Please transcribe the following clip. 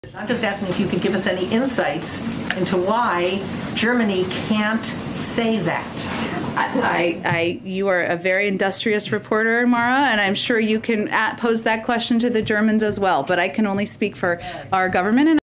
I'm just asking if you could give us any insights into why Germany can't say that. You are a very industrious reporter, Mara, and I'm sure you can pose that question to the Germans as well. But I can only speak for our government. And